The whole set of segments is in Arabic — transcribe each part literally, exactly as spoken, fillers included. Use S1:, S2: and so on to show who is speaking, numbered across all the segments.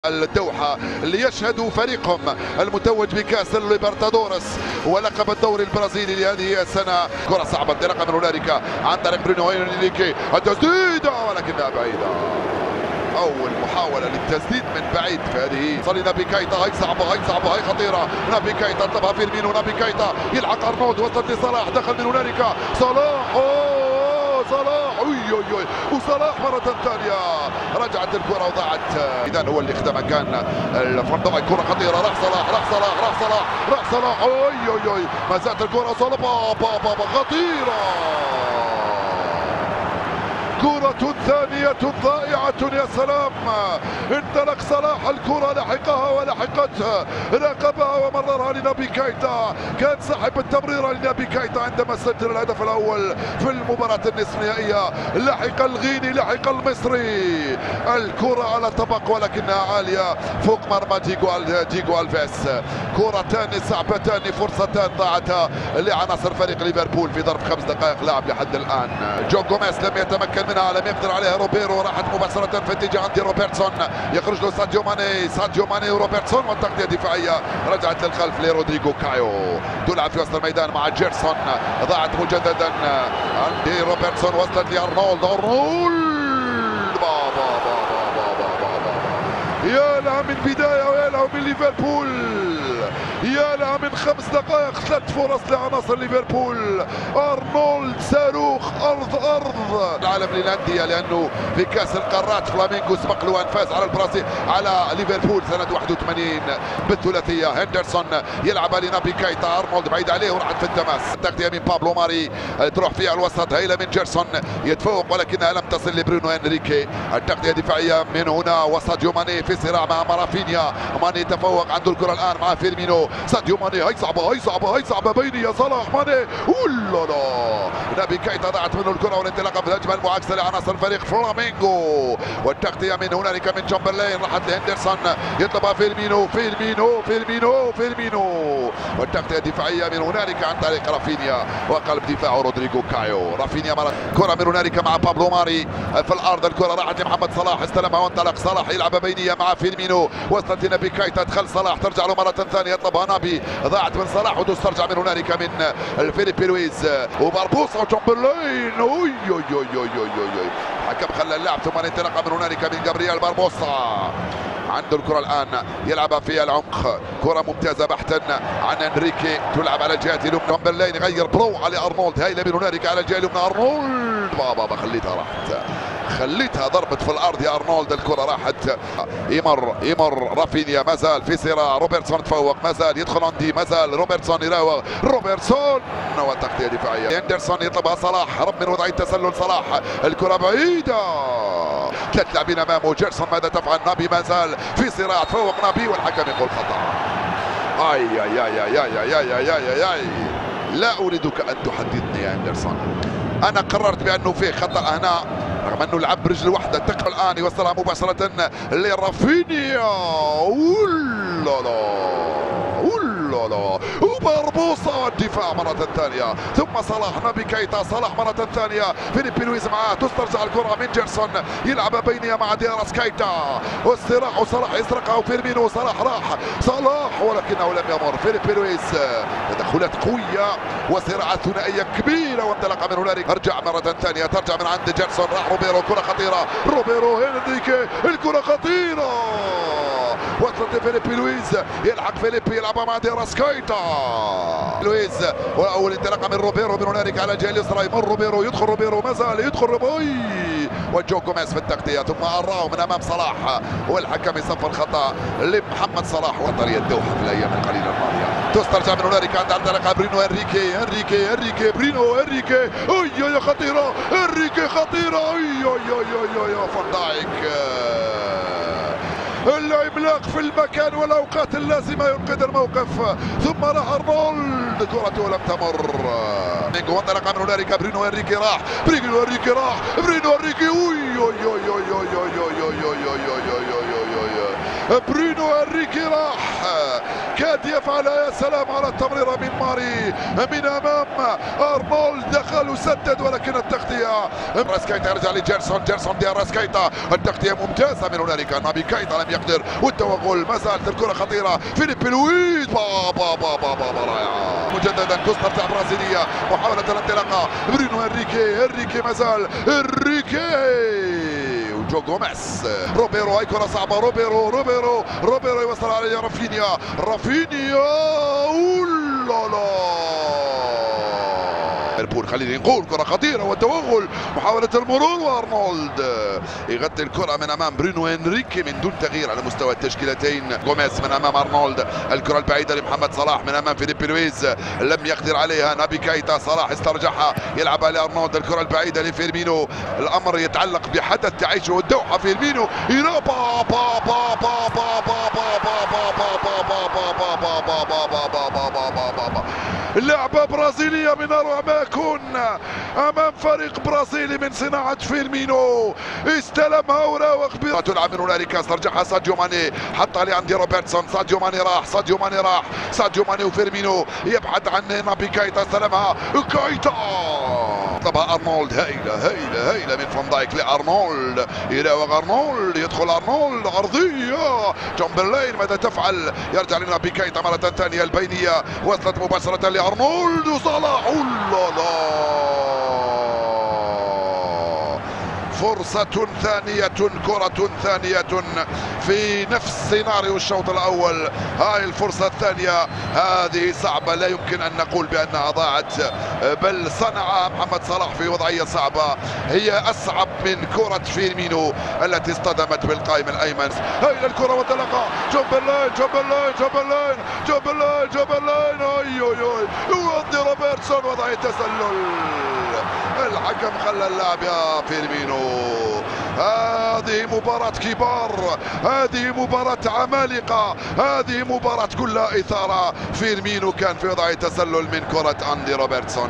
S1: الدوحة اللي يشهد فريقهم المتوج بكأس الليبرتادورس ولقب الدوري البرازيلي لهذه السنة. كرة صعبة انطلاقا من هنالك عن طريق برونو هنريكي، التسديدة ولكنها بعيدة. أول محاولة للتسديد من بعيد في هذه صار نابي كايتا. هاي صعبة هاي صعبة هاي خطيرة. نابي كايتا طلبها فيرمينو، نابي كايتا يلحق أرنولد، وصلت لصلاح، دخل من هنالك صلاح. أوه صلاح أوي أوي أوي وصلاح مرة ثانية رجعت الكرة وضاعت. إذا هو اللي خدمها كان الفرندوي. كرة خطيرة، راح صلاح راح صلاح راح صلاح راح صلاح أوي أوي أوي ما زالت الكرة صلبة بابا خطيرة. كرة ثانية ضائعة يا سلام. انطلق صلاح، الكرة لحقها ولحقتها، راقبها ومررها لنابي كايتا. كان صاحب التمريرة لنابي كايتا عندما سجل الهدف الأول في المباراة النصف نهائية. لحق الغيني، لحق المصري، الكرة على طبق ولكنها عالية فوق مرمى ديغو ديغو الفيس. كرتان صعبتان، فرصتان ضاعتا لعناصر فريق ليفربول في ظرف خمس دقائق لعب لحد الآن. جو غوميز لم يتمكن منها، لم يقدر عليها روبيرو، راحت مباشرة في اتجاه عند روبرتسون، يخرج له ساديو ماني، ساديو ماني وروبرتسون، والتغطية الدفاعية رجعت للخلف لرودريغو كايو. تلعب في وسط الميدان مع جيرسون، ضاعت مجددا عند روبرتسون، وصلت لارنولد، ارنولد بابا بابا بابا بابا يا لها من بداية ويا لها من ليفربول، يا لها من خمس دقائق ثلاث فرص لعناصر ليفربول. ارنولد صاروخ ارض ارض العالم للانديه، لانه في كاس القارات فلامينغو سبق له ان فاز على البرازيل على ليفربول سنه واحد وثمانين بالثلاثيه. هندرسون يلعب لنابي كايتا، ارنولد بعيد عليه وراحت في التماس. التغطيه من بابلو ماري تروح فيها الوسط، هيله من جيرسون يتفوق ولكنها لم تصل لبرونو هنريكي. التغطيه دفاعيه من هنا وساديو ماني في صراع مع رافينيا. ماني تفوق، عنده الكره الان مع فيرمينو. ساديو ماني هاي صعبه هاي صعبه هاي صعبه بيني يا صلاح ماني. اولا نابي كايتا ضاعت منه الكره والانطلاقه في الهجمه المعاكسه لعناصر فريق فلامينغو. والتغطيه من هنالك من جامبرلين، راحت لهندرسون، يطلبها فيرمينو فيرمينو فيرمينو فيرمينو والتغطيه الدفاعيه من هنالك عن طريق رافينيا، وقلب دفاعه رودريغو كايو. رافينيا مرة كره من هنالك مع بابلو ماري في الارض، الكره راحت لمحمد صلاح، استلمها وانطلق صلاح يلعب بينيه مع فيرمينو، وصلت لنابي كايتا، دخل صلاح، ترجع له مره ثانيه، يطلبها نابي، ضاعت من صلاح وتسترجع من هنالك من الفيليبي لويز وباربوسا وجامبرلين. اوي اوي اوي اوي اوي اوي الحكم خلى اللعب، ثم الانطلاقه من هنالك من جابرييل باربوسا. عنده الكرة الآن يلعبها في العمق، كرة ممتازة بحتا عن انريكي، تلعب على الجهة اليمنى. جامبرلين يغير برو على ارنولد، هايلة من هنالك على الجهة اليمنى، ارنولد بابا خليتها راحت، خليتها ضربت في الارض يا ارنولد، الكره راحت. يمر يمر رافينيا، ما زال في صراع، روبرتسون تفوق، ما زال يدخل عندي، ما زال روبرتسون يراوغ، روبرتسون وتغطيه دفاعيه. هندرسون يطلبها صلاح، هرب من وضعيه تسلل صلاح، الكره بعيده، ثلاث لاعبين امامه. جيرسون ماذا تفعل؟ نابي ما زال في صراع، تفوق نابي والحكم يقول خطا. اي اي اي اي اي اي اي اي اي لا اريدك ان تحدثني يا هندرسون، انا قررت بانه في خطا هنا رغم انه لعب برجل واحده. تقبل الان يوصلها مباشره لرافينيا، اولالا اولالا وباربوسا والدفاع مره ثانيه، ثم صلاح، نابي كايتا، صلاح مره ثانيه، فيليبي لويز معاه، تسترجع الكره من جيرسون، يلعب بينيه مع دياراس كايتا، والصراع وصلاح يسرقها وفيرمينو، صلاح راح صلاح ولكنه لم يمر. فيليبي لويز تدخلات قويه وصراعات ثنائيه كبيره، وانطلق من هنالك، ارجع مره ثانيه، ترجع من عند جيرسون، راح روبيرو، كره خطيره، روبيرو هنريكي، الكره خطيره، وصلت لفيليبي لويز، يلحق فيليبي، يلعبها مع دياراس كايتا. لويز واول انطلاقه من روبيرو من هنالك على الجهه اليسرى، يمر روبيرو، يدخل روبيرو، ما زال يدخل روبوي، وجو غوميز في التغطيه، ثم اراه من امام صلاح، والحكم يصفر خطا لمحمد صلاح. وطريق الدوحه في الايام القليله الماضيه، تسترجع من هنالك عند انطلاقه برينو هنريكي، هنريكي هنريكي برينو هنريكي، اي يا خطيره، هنريكي خطيره، اي اي اي اي فان دايك العملاق في المكان والاوقات اللازمه ينقذ الموقف، ثم راح ارنولد، كرته لم تمر. وانطلق من هنالك برينو هنريكي، راح برينو هنريكي، راح برينو هنريكي، اوي اوي اوي اوي اوي اوي اوي اوي اوي برينو هنريكي راح، كاد يفعل، يا سلام على التمريره من ماري من امام ارنولد، دخل وسدد ولكن التغطيه التغطية. راسكايتا يرجع لجيرسون، جيرسون ديال راسكايتا، التغطية ممتازة من هنالك. نابي كايتا لم يقدر والتوغل، ما زالت الكرة خطيرة. فيليبي لويز بابا بابا بابا رائعة. مجددا تسترجع برازيلية، محاولة الانطلاقة. برونو انريكي، انريكي ما زال انريكي وجو غوميز. روبيرو، هاي كرة صعبة. روبيرو روبيرو روبيرو يوصل عليها رافينيا، رافينيا اولالا. ليفربول خلينا نقول كرة خطيرة والتوغل، محاولة المرور وارنولد يغطي الكرة من امام برونو انريكي من دون تغيير على مستوى التشكيلتين. غوميز من امام ارنولد، الكرة البعيدة لمحمد صلاح من امام فيليبي لويز، لم يقدر عليها نابي كايتا. صلاح استرجعها يلعبها لارنولد، الكرة البعيدة لفيرمينو. الامر يتعلق بحدث تعيشه الدوحة. فيرمينو با با با با با با با لعبة برازيلية من أروع ما يكون أمام فريق برازيلي من صناعة فيرمينو. استلمها وراوغ بها، تلعب من هنالك، استرجعها ساديو ماني، حطها لعند روبرتسون. ساديو ماني راح، ساديو ماني راح، ساديو ماني وفيرمينو يبحث عن نابي كايتا. استلمها كايتا، طلبها ارنولد. هايلة هايلة هايلة من فان دايك لارنولد، يراوغ ارنولد، يدخل ارنولد، عرضية جامبرلين ماذا تفعل؟ يرجع لنابي كايتا مرة ثانية، البينية وصلت مباشرة لارنولد وصلاح. لا فرصة ثانية، كرة ثانية في نفس سيناريو الشوط الأول. هاي الفرصة الثانية هذه صعبة، لا يمكن أن نقول بأنها ضاعت، بل صنعها محمد صلاح في وضعية صعبة. هي أصعب من كرة فيرمينو التي اصطدمت بالقائم الأيمن. هاي الكرة وانطلقها جامبرلين جامبرلين جامبرلين جامبرلين جامبرلين أي أي أي يودي روبرتسون وضعية تسلل. الحكم خلى اللعب يا فيرمينو. هذه مباراة كبار، هذه مباراة عمالقة، هذه مباراة كلها إثارة. فيرمينو كان في وضع تسلل من كرة أندي روبرتسون.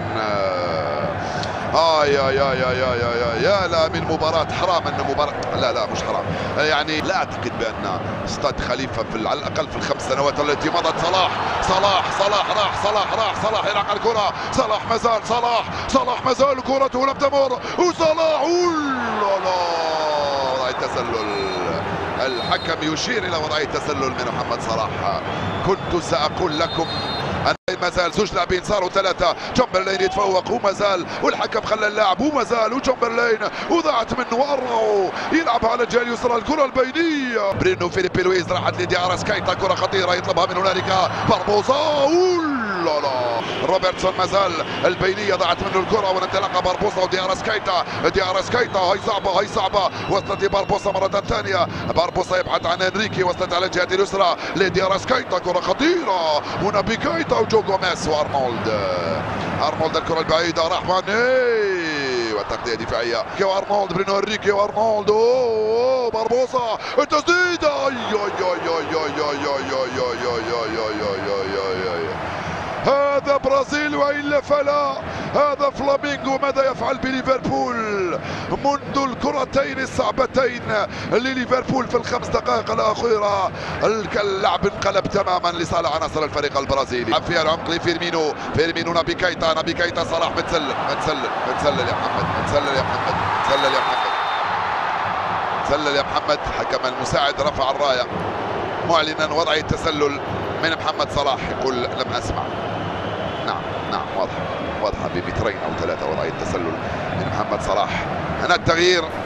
S1: آه يا يا يا يا يا يا يا لا من مباراة حرام أن مباراة، لا لا مش حرام يعني، لا أعتقد بأن استاد خليفة في على الأقل في الخمس سنوات التي مضت. صلاح صلاح صلاح راح، صلاح راح، صلاح يلعب الكرة، صلاح مازال، صلاح صلاح مازال كرته لم تمر، وصلاح لا وضعية تسلل. الحكم يشير إلى وضعية تسلل من محمد صلاح. كنت سأقول لكم ما زال زوج لاعبين صاروا ثلاثة. جامبرلين يتفوق وما زال، والحكم خلى اللاعب وما زال، وجامبرلين وضاعت منه وارو يلعب على الجهة اليسرى الكرة البينية. برينو فيليبي لويز راحت لديارس كايتا، كرة خطيرة يطلبها من هنالك باربوزا. لا لا روبرتسون ما زال، البينية ضاعت منه الكرة وانطلق باربوسا وديارس كايتا. ديارس كايتا هاي صعبة هاي صعبة، وصلت لباربوسا مرة ثانية. باربوسا يبحث عن انريكي، وصلت على الجهة اليسرى لديارس كايتا، كرة خطيرة ونابي كايتا وجو غوميز وارنولد. ارنولد الكرة البعيدة راح ماني والتغطية دفاعية. وارنولد برينو انريكي وارنولد اوه باربوسا التسديدة. اي اي اي اي اي اي اي اي اي هذا برازيل والا فلا. هذا فلامينغو ماذا يفعل بليفربول منذ الكرتين الصعبتين لليفربول في الخمس دقائق الاخيره؟ اللعب انقلب تماما لصالح عناصر الفريق البرازيلي. فيها العمق لفيرمينو، فيرمينو نابي كايتا، نابي كايتا صلاح متسلل متسلل متسلل يا محمد، متسلل يا محمد، متسلل يا محمد، متسلل يا محمد. حكم المساعد رفع الرايه معلنا وضعية تسلل من محمد صلاح. يقول لم اسمع. نعم نعم واضحة واضحة بمترين او ثلاثة وضعية تسلل من محمد صلاح. هنا التغيير